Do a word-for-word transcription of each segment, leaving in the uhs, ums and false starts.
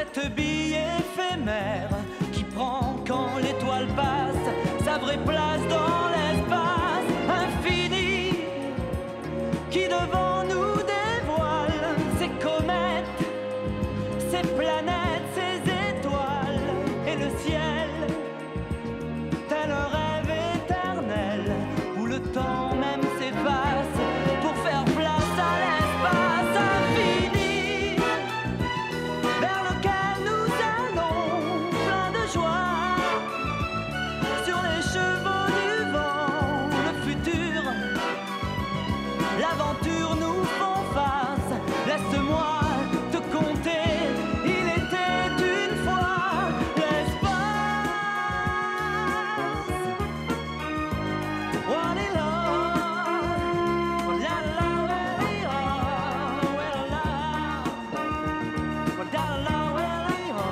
cette bille éphémère qui prend quand l'étoile passe sa vraie place dans l'espace infini, qui devant nous dévoile ses comètes, ses planètes, ses étoiles et le ciel, tel un rêve éternel où le temps même s'efface pour faire place à l'espace infini vers lequel nous allons plein de joie sur les chevaux du vent. Le futur, l'aventure nous font face. Laisse-moi te conter, il était une fois l'espace. Walila, walala, walila, walala, walala, walila,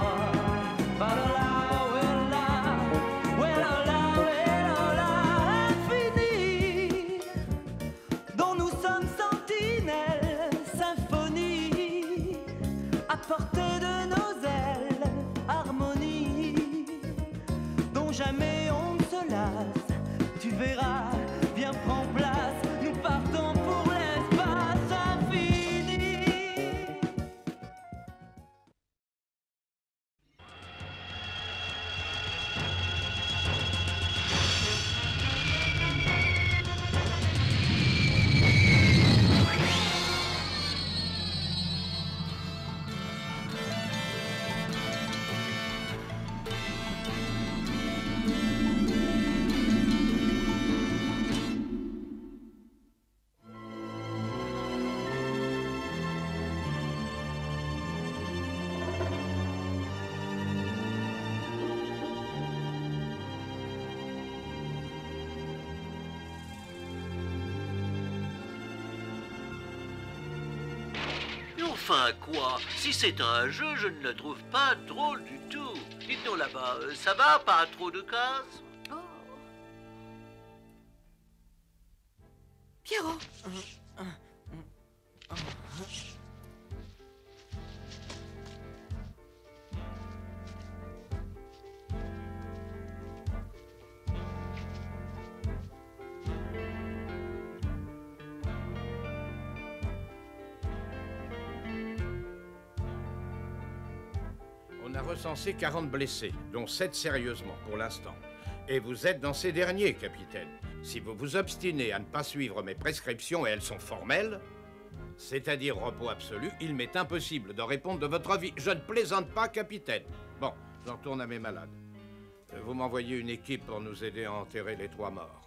walala, walala, walala, infini, dont nous sommes sentinelles, symphonie, à portée de nos ailes, harmonie, dont jamais on ne se lasse. Tu verras, viens prends place, nous partons pour l'espace infini. Enfin quoi? Si c'est un jeu, je ne le trouve pas drôle du tout. Dites-nous là-bas, euh, ça va? Pas trop de cases? Oh. Pierrot. On a recensé quarante blessés, dont sept sérieusement pour l'instant. Et vous êtes dans ces derniers, capitaine. Si vous vous obstinez à ne pas suivre mes prescriptions, et elles sont formelles, c'est-à-dire repos absolu, il m'est impossible de répondre de votre vie. Je ne plaisante pas, capitaine. Bon, j'en retourne à mes malades. Vous m'envoyez une équipe pour nous aider à enterrer les trois morts.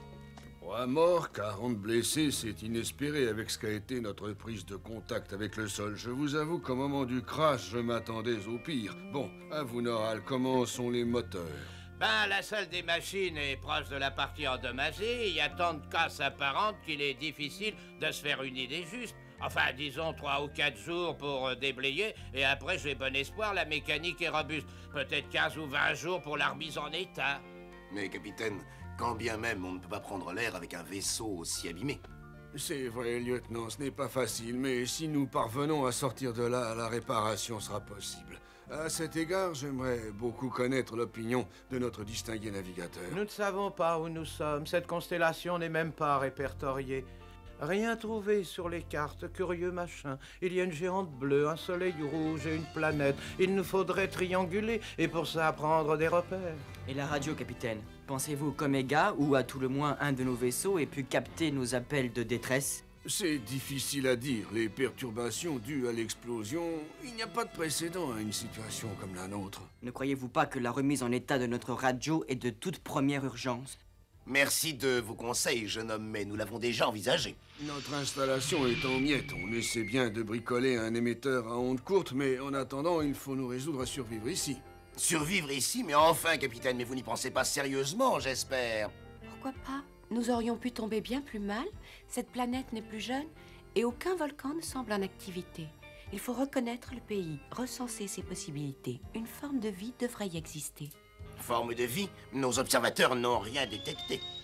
Trois morts, quarante blessés, c'est inespéré avec ce qu'a été notre prise de contact avec le sol. Je vous avoue qu'au moment du crash, je m'attendais au pire. Bon, à vous, Noral, comment sont les moteurs? Ben, la salle des machines est proche de la partie endommagée. Il y a tant de casses apparentes qu'il est difficile de se faire une idée juste. Enfin, disons trois ou quatre jours pour euh, déblayer, et après, j'ai bon espoir, la mécanique est robuste. Peut-être quinze ou vingt jours pour la remise en état. Mais capitaine, quand bien même on ne peut pas prendre l'air avec un vaisseau aussi abîmé. C'est vrai, lieutenant, ce n'est pas facile, mais si nous parvenons à sortir de là, la réparation sera possible. À cet égard, j'aimerais beaucoup connaître l'opinion de notre distingué navigateur. Nous ne savons pas où nous sommes. Cette constellation n'est même pas répertoriée. Rien trouvé sur les cartes, curieux machin. Il y a une géante bleue, un soleil rouge et une planète. Il nous faudrait trianguler, et pour ça prendre des repères. Et la radio, capitaine? Pensez-vous qu'Omega, ou à tout le moins un de nos vaisseaux, ait pu capter nos appels de détresse? C'est difficile à dire. Les perturbations dues à l'explosion, il n'y a pas de précédent à une situation comme la nôtre. Ne croyez-vous pas que la remise en état de notre radio est de toute première urgence? Merci de vos conseils, jeune homme, mais nous l'avons déjà envisagé. Notre installation est en miettes. On essaie bien de bricoler un émetteur à ondes courtes, mais en attendant, il faut nous résoudre à survivre ici. Survivre ici? Mais enfin, capitaine, mais vous n'y pensez pas sérieusement, j'espère. Pourquoi pas? Nous aurions pu tomber bien plus mal. Cette planète n'est plus jeune et aucun volcan ne semble en activité. Il faut reconnaître le pays, recenser ses possibilités. Une forme de vie devrait y exister. Forme de vie? Nos observateurs n'ont rien détecté.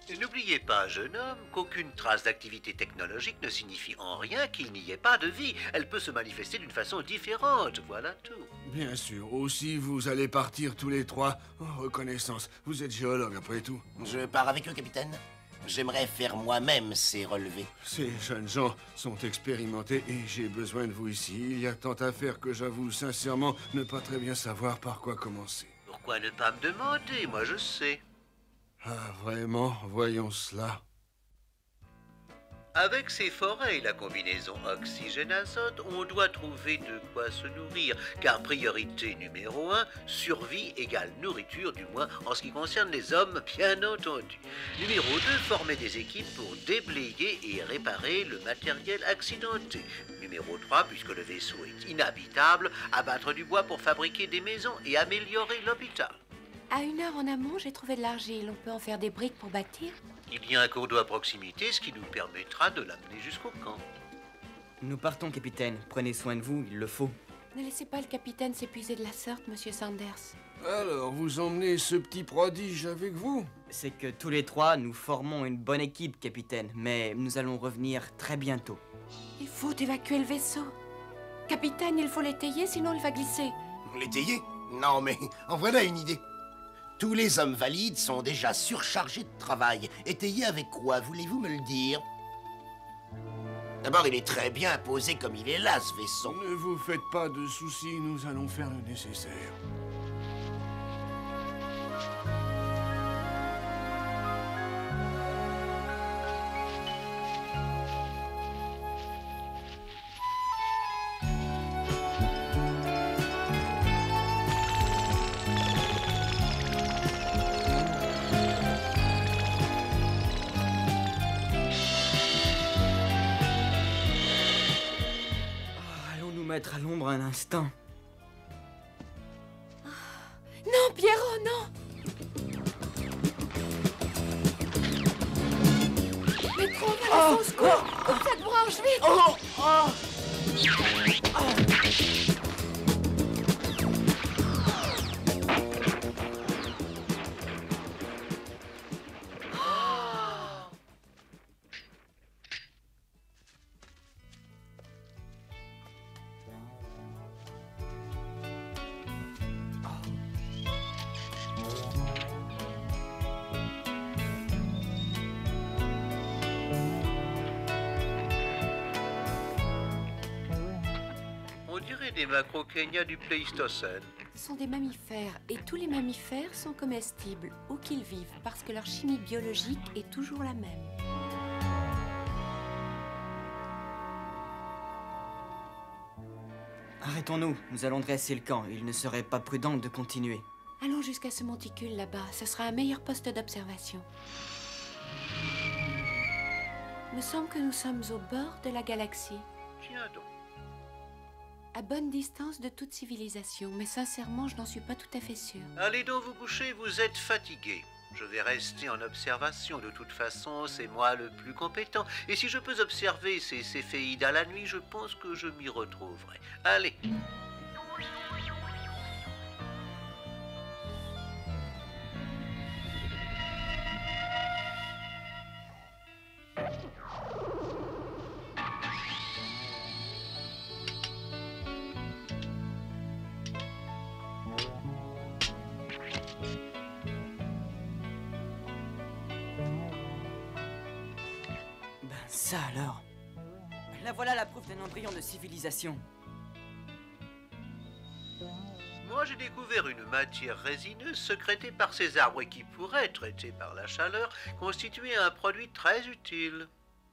N'oubliez pas, jeune homme, qu'aucune trace d'activité technologique ne signifie en rien qu'il n'y ait pas de vie. Elle peut se manifester d'une façon différente, voilà tout. Bien sûr. Aussi, vous allez partir tous les trois. En reconnaissance, vous êtes géologue après tout. Je pars avec eux, capitaine. J'aimerais faire moi-même ces relevés. Ces jeunes gens sont expérimentés et j'ai besoin de vous ici. Il y a tant à faire que j'avoue sincèrement ne pas très bien savoir par quoi commencer. Pourquoi ne pas me demander? Moi, je sais. Ah, vraiment? Voyons cela. Avec ces forêts et la combinaison oxygène-azote, on doit trouver de quoi se nourrir, car priorité numéro un, survie égale nourriture, du moins en ce qui concerne les hommes, bien entendu. Numéro deux, former des équipes pour déblayer et réparer le matériel accidenté. Numéro trois, puisque le vaisseau est inhabitable, abattre du bois pour fabriquer des maisons et améliorer l'hôpital. À une heure en amont, j'ai trouvé de l'argile. On peut en faire des briques pour bâtir. Il y a un cours d'eau à proximité, ce qui nous permettra de l'amener jusqu'au camp. Nous partons, capitaine. Prenez soin de vous, il le faut. Ne laissez pas le capitaine s'épuiser de la sorte, monsieur Sanders. Alors, vous emmenez ce petit prodige avec vous? C'est que tous les trois, nous formons une bonne équipe, capitaine. Mais nous allons revenir très bientôt. Il faut évacuer le vaisseau. Capitaine, il faut l'étayer, sinon il va glisser. L'étayer? Non, mais en voilà une idée. Tous les hommes valides sont déjà surchargés de travail. Étayés avec quoi, voulez-vous me le dire? D'abord, il est très bien posé comme il est là, ce vaisseau. Ne vous faites pas de soucis, nous allons faire le nécessaire. Mettre à l'ombre un instant. Non, Pierrot, non! Mais trouve la Oh, fausse cour! Coupe cette branche, vite! Oh, oh. Des macrokénias du Pléistocène. Ce sont des mammifères, et tous les mammifères sont comestibles, où qu'ils vivent, parce que leur chimie biologique est toujours la même. Arrêtons-nous, nous allons dresser le camp. Il ne serait pas prudent de continuer. Allons jusqu'à ce monticule là-bas, ce sera un meilleur poste d'observation. Il me semble que nous sommes au bord de la galaxie. Tiens donc. À bonne distance de toute civilisation, mais sincèrement, je n'en suis pas tout à fait sûre. Allez donc vous coucher, vous êtes fatigué. Je vais rester en observation. De toute façon, c'est moi le plus compétent. Et si je peux observer ces céphéides à la nuit, je pense que je m'y retrouverai. Allez. Ça alors. Là voilà la preuve d'un embryon de civilisation. Moi, j'ai découvert une matière résineuse sécrétée par ces arbres et qui pourrait, traitée par la chaleur, constituer un produit très utile.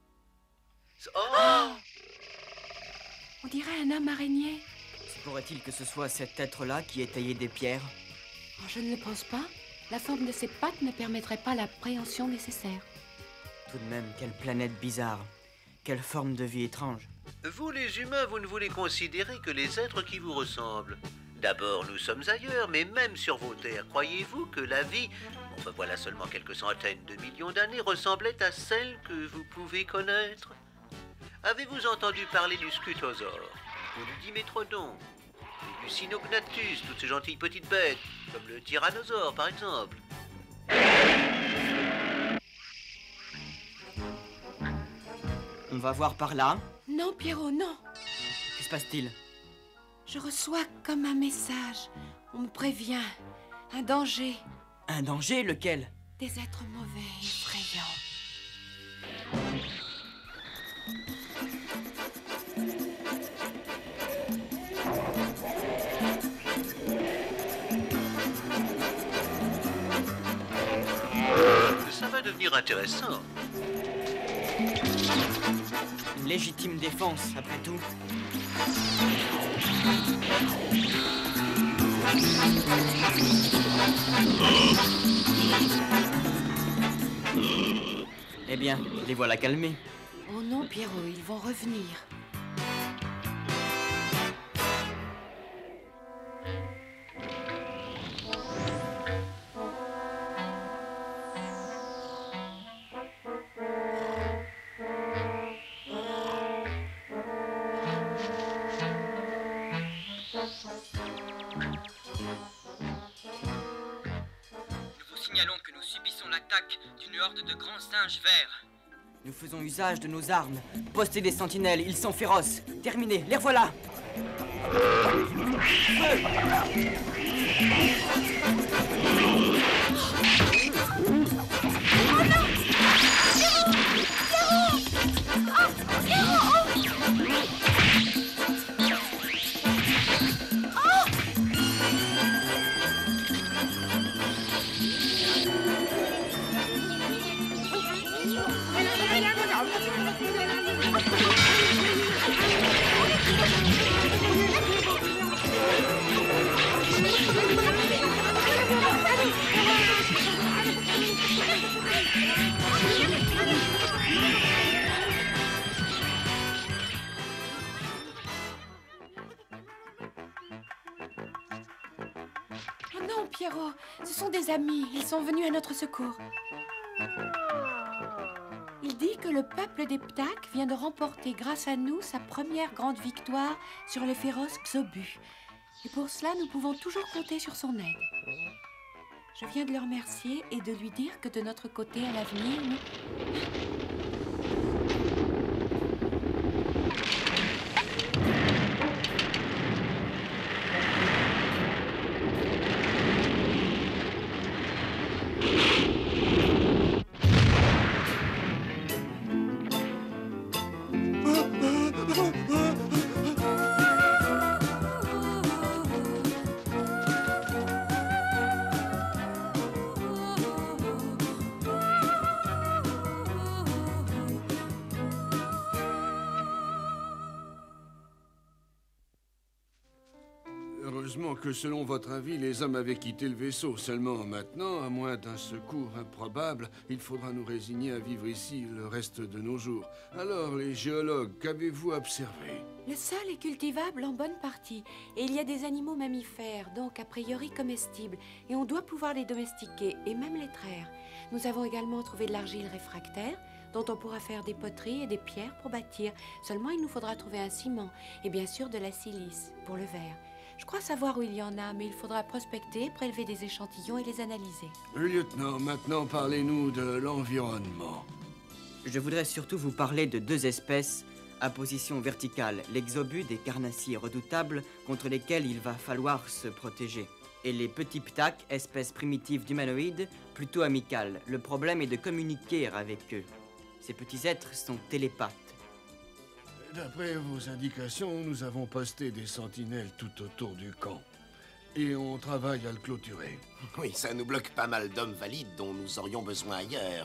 Oh! On dirait un homme araignée. Se pourrait-il que ce soit cet être-là qui ait taillé des pierres? Oh, je ne le pense pas. La forme de ses pattes ne permettrait pas l'appréhension nécessaire. Tout de même, quelle planète bizarre. Quelle forme de vie étrange. Vous, les humains, vous ne voulez considérer que les êtres qui vous ressemblent. D'abord, nous sommes ailleurs, mais même sur vos terres, croyez-vous que la vie, enfin voilà seulement quelques centaines de millions d'années, ressemblait à celle que vous pouvez connaître? Avez-vous entendu parler du scutosaure, ou du dimétrodon, et du cynognathus, toutes ces gentilles petites bêtes, comme le tyrannosaure par exemple? On va voir par là. Non, Pierrot, non. Que se passe-t-il? Je reçois comme un message. On me prévient. Un danger. Un danger, lequel? Des êtres mauvais, effrayants. Ça va devenir intéressant. Une légitime défense, après tout. Eh bien, les voilà calmés. Oh non, Pierrot, ils vont revenir. Signalons que nous subissons l'attaque d'une horde de grands singes verts. Nous faisons usage de nos armes. Postez des sentinelles, ils sont féroces. Terminez, les revoilà. Oh non, Pierrot, ce sont des amis. Ils sont venus à notre secours. Il dit que le peuple des Ptaks vient de remporter grâce à nous sa première grande victoire sur le féroce Xobu. Et pour cela, nous pouvons toujours compter sur son aide. Je viens de le remercier et de lui dire que de notre côté, à l'avenir, nous... Heureusement que, selon votre avis, les hommes avaient quitté le vaisseau. Seulement maintenant, à moins d'un secours improbable, il faudra nous résigner à vivre ici le reste de nos jours. Alors, les géologues, qu'avez-vous observé? Le sol est cultivable en bonne partie, et il y a des animaux mammifères, donc a priori comestibles, et on doit pouvoir les domestiquer, et même les traire. Nous avons également trouvé de l'argile réfractaire, dont on pourra faire des poteries et des pierres pour bâtir. Seulement, il nous faudra trouver un ciment, et bien sûr de la silice, pour le verre. Je crois savoir où il y en a, mais il faudra prospecter, prélever des échantillons et les analyser. Lieutenant, maintenant parlez-nous de l'environnement. Je voudrais surtout vous parler de deux espèces à position verticale, les Xobu, des carnassiers redoutables contre lesquels il va falloir se protéger, et les petits Ptaks, espèces primitives d'humanoïdes, plutôt amicales. Le problème est de communiquer avec eux. Ces petits êtres sont télépathes. D'après vos indications, nous avons posté des sentinelles tout autour du camp. Et on travaille à le clôturer. Oui, ça nous bloque pas mal d'hommes valides dont nous aurions besoin ailleurs.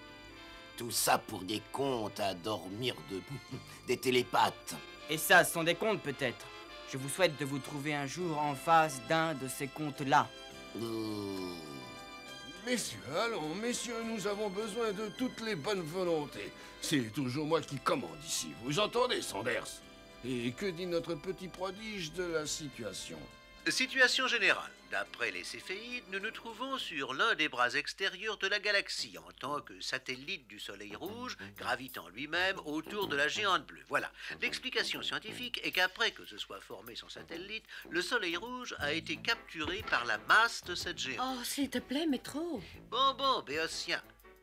Tout ça pour des contes à dormir debout. Des télépathes. Et ça, ce sont des contes peut-être. Je vous souhaite de vous trouver un jour en face d'un de ces contes-là. Euh... Messieurs, allons, messieurs, nous avons besoin de toutes les bonnes volontés. C'est toujours moi qui commande ici, vous entendez, Sanders? Et que dit notre petit prodige de la situation? Situation générale. D'après les Céphéides, nous nous trouvons sur l'un des bras extérieurs de la galaxie en tant que satellite du Soleil rouge, gravitant lui-même autour de la géante bleue. Voilà. L'explication scientifique est qu'après que se soit formé son satellite, le Soleil rouge a été capturé par la masse de cette géante. Oh, s'il te plaît, mais trop. Bon, bon, Béotien.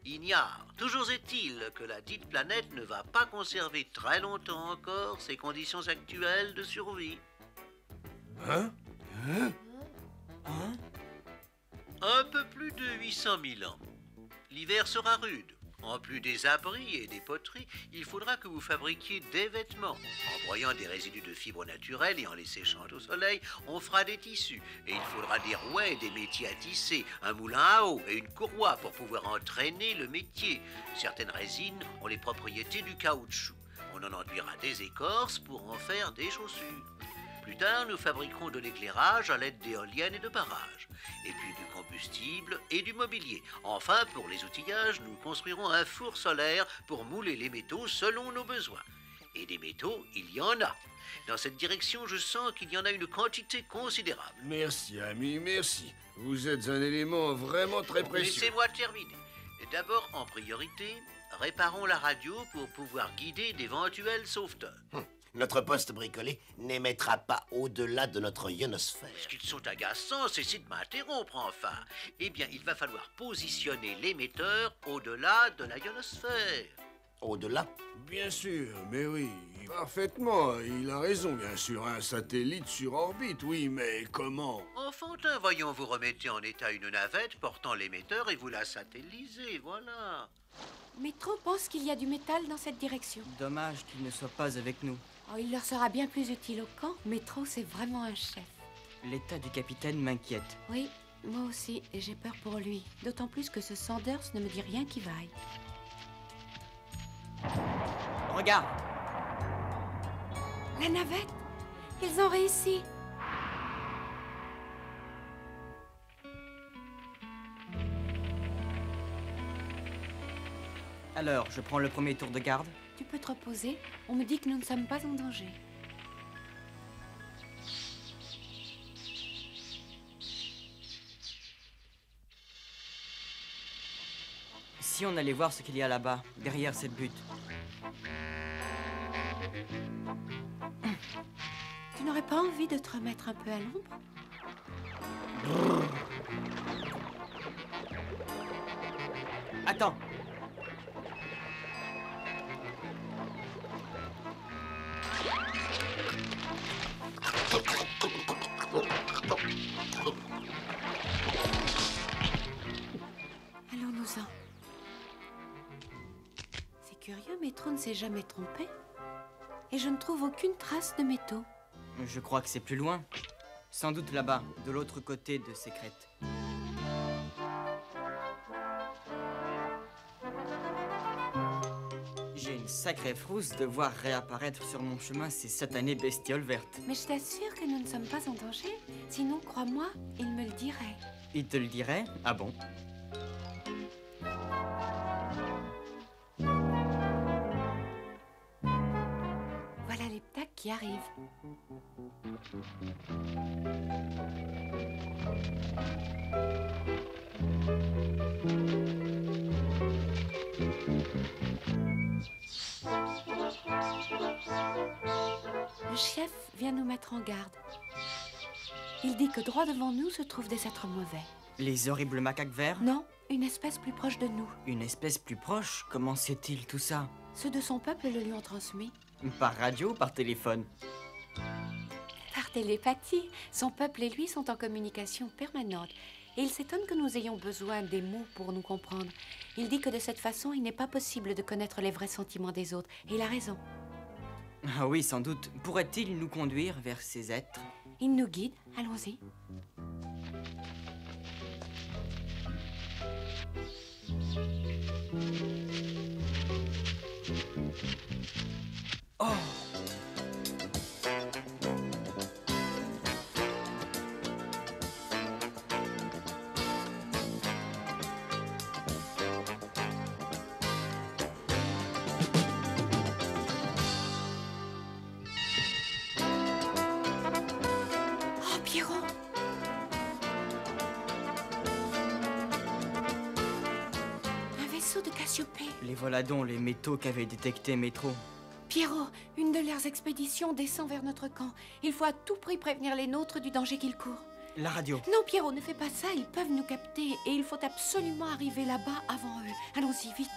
ignare. Toujours est-il que la dite planète ne va pas conserver très longtemps encore ses conditions actuelles de survie. Hein? Hein? Hein? Un peu plus de huit cent mille ans. L'hiver sera rude. En plus des abris et des poteries, il faudra que vous fabriquiez des vêtements. En broyant des résidus de fibres naturelles et en les séchant au soleil, on fera des tissus. Et il faudra des rouets et des métiers à tisser, un moulin à eau et une courroie pour pouvoir entraîner le métier. Certaines résines ont les propriétés du caoutchouc. On en enduira des écorces pour en faire des chaussures. Plus tard, nous fabriquerons de l'éclairage à l'aide d'éoliennes et de barrages, et puis du combustible et du mobilier. Enfin, pour les outillages, nous construirons un four solaire pour mouler les métaux selon nos besoins. Et des métaux, il y en a. Dans cette direction, je sens qu'il y en a une quantité considérable. Merci, ami, merci. Vous êtes un élément vraiment très précieux. Laissez-moi terminer. D'abord, en priorité, réparons la radio pour pouvoir guider d'éventuels sauveteurs. Hum. Notre poste bricolé n'émettra pas au-delà de notre ionosphère. Ce qu'ils sont agaçants, cessez de m'interrompre, enfin. Eh bien, il va falloir positionner l'émetteur au-delà de la ionosphère. Au-delà? Bien sûr, mais oui, parfaitement. Il a raison, bien sûr. Un satellite sur orbite, oui, mais comment? Enfantin, voyons, vous remettez en état une navette portant l'émetteur et vous la satellisez, voilà. Métro pense qu'il y a du métal dans cette direction. Dommage qu'il ne soit pas avec nous. Oh, il leur sera bien plus utile au camp. Métro, c'est vraiment un chef. L'état du capitaine m'inquiète. Oui, moi aussi, et j'ai peur pour lui. D'autant plus que ce Sanders ne me dit rien qui vaille. Regarde! La navette! Ils ont réussi! Alors, je prends le premier tour de garde. Tu peux te reposer. On me dit que nous ne sommes pas en danger. Si on allait voir ce qu'il y a là-bas, derrière cette butte. Tu n'aurais pas envie de te remettre un peu à l'ombre? Attends! Allons-nous-en. C'est curieux, Métro ne s'est jamais trompé. Et je ne trouve aucune trace de métaux. Je crois que c'est plus loin. Sans doute là-bas, de l'autre côté de ces crêtes. J'ai une sacrée frousse de voir réapparaître sur mon chemin ces satanées bestioles vertes. Mais je t'assure que nous ne sommes pas en danger. Sinon, crois-moi, il me le dirait. Il te le dirait? Ah bon? Voilà les ptaques qui arrivent. Le chef vient nous mettre en garde. Il dit que droit devant nous se trouvent des êtres mauvais. Les horribles macaques verts? Non, une espèce plus proche de nous. Une espèce plus proche? Comment sait-il tout ça? Ceux de son peuple le lui ont transmis. Par radio ou par téléphone? Par télépathie. Son peuple et lui sont en communication permanente. Et il s'étonne que nous ayons besoin des mots pour nous comprendre. Il dit que de cette façon, il n'est pas possible de connaître les vrais sentiments des autres. Et il a raison. Ah oui, sans doute. Pourrait-il nous conduire vers ces êtres? Il nous guide. Allons-y. Oh! Oh, Pierrot! Un vaisseau de Cassiopée. Les voilà donc les métaux qu'avait détecté Métro. Pierrot, une de leurs expéditions descend vers notre camp. Il faut à tout prix prévenir les nôtres du danger qu'ils courent. la radio. Non, Pierrot, ne fais pas ça, ils peuvent nous capter. Et il faut absolument arriver là-bas avant eux. Allons-y, vite.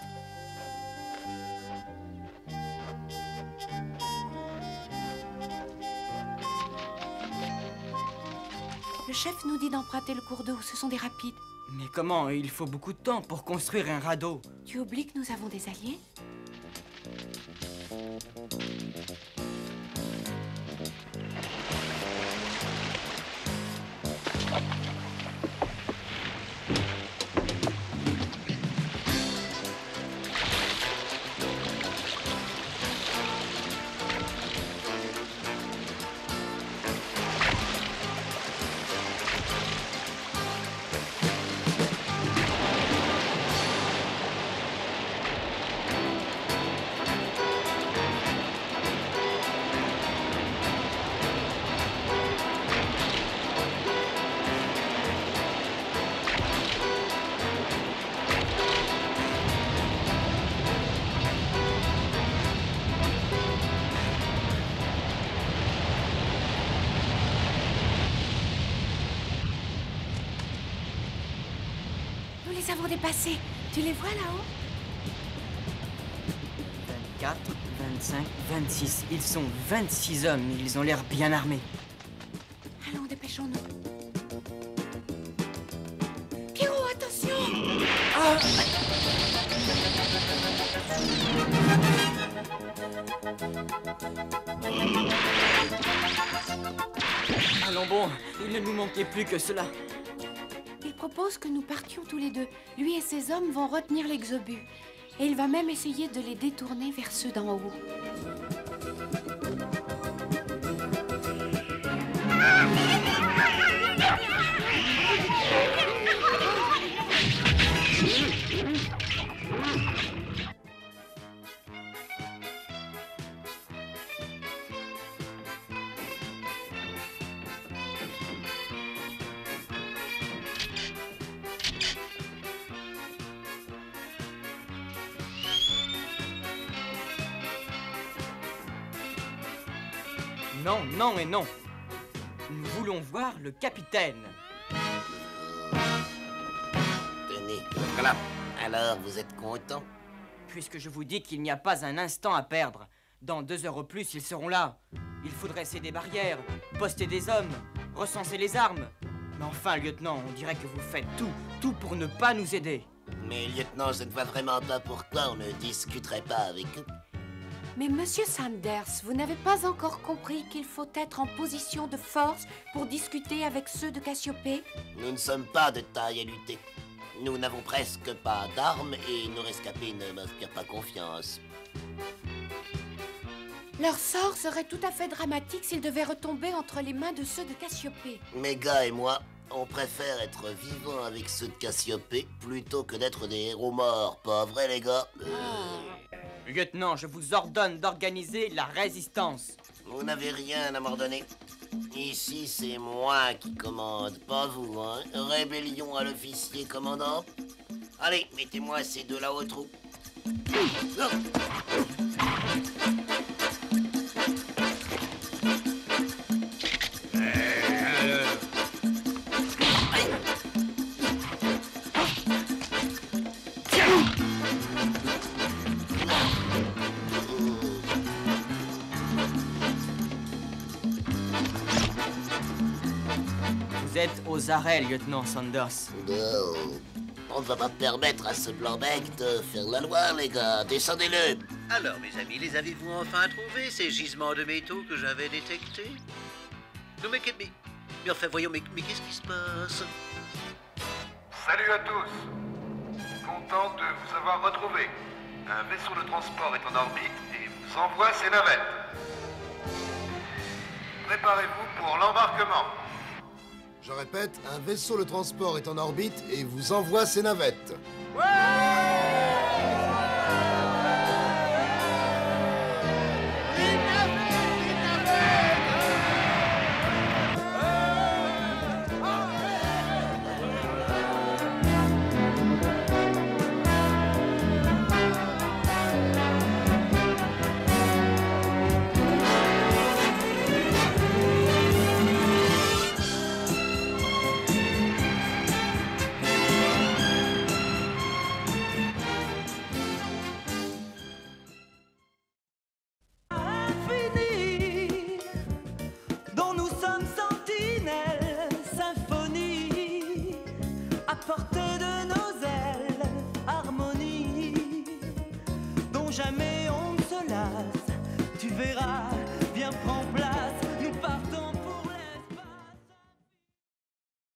Le chef nous dit d'emprunter le cours d'eau, ce sont des rapides. Mais comment? Il faut beaucoup de temps pour construire un radeau. Tu oublies que nous avons des alliés? Nous les avons dépassés. Tu les vois là-haut? vingt-quatre, vingt-cinq, vingt-six. Ils sont vingt-six hommes. Ils ont l'air bien armés. Allons, dépêchons-nous. Pierrot, attention! Ah! Allons bon, il ne nous manquait plus que cela. Il propose que nous partions tous les deux. Lui et ses hommes vont retenir l'exobus. Et il va même essayer de les détourner vers ceux d'en haut. Non, non et non. Nous voulons voir le capitaine. Tenez, voilà. Alors, vous êtes content? Puisque je vous dis qu'il n'y a pas un instant à perdre. Dans deux heures au plus, ils seront là. Il faut dresser des barrières, poster des hommes, recenser les armes. Mais enfin, lieutenant, on dirait que vous faites tout, tout pour ne pas nous aider. Mais lieutenant, je ne vois vraiment pas pourquoi on ne discuterait pas avec eux. Mais monsieur Sanders, vous n'avez pas encore compris qu'il faut être en position de force pour discuter avec ceux de Cassiopée? Nous ne sommes pas de taille à lutter. Nous n'avons presque pas d'armes et nos rescapés ne m'inspirent pas confiance. Leur sort serait tout à fait dramatique s'ils devaient retomber entre les mains de ceux de Cassiopée. Mes gars et moi, on préfère être vivants avec ceux de Cassiopée plutôt que d'être des héros morts, pas vrai les gars? euh... Lieutenant, je vous ordonne d'organiser la résistance. Vous n'avez rien à m'ordonner. Ici, c'est moi qui commande, pas vous, hein. Rébellion à l'officier commandant. Allez, mettez-moi ces deux-là au trou. Oh. Vous êtes aux arrêts, lieutenant Sanders. Oh. On ne va pas permettre à ce blanc-bec de faire la loi, les gars. Descendez-le. Alors, mes amis, les avez-vous enfin trouvés, ces gisements de métaux que j'avais détectés? Non, mais, mais, mais enfin, voyons, mais, mais qu'est-ce qui se passe? Salut à tous. Content de vous avoir retrouvé. Un vaisseau de transport est en orbite et vous envoie ses navettes. Préparez-vous pour l'embarquement. Je répète, un vaisseau de transport est en orbite et vous envoie ses navettes. jamais on ne se lasse. Tu verras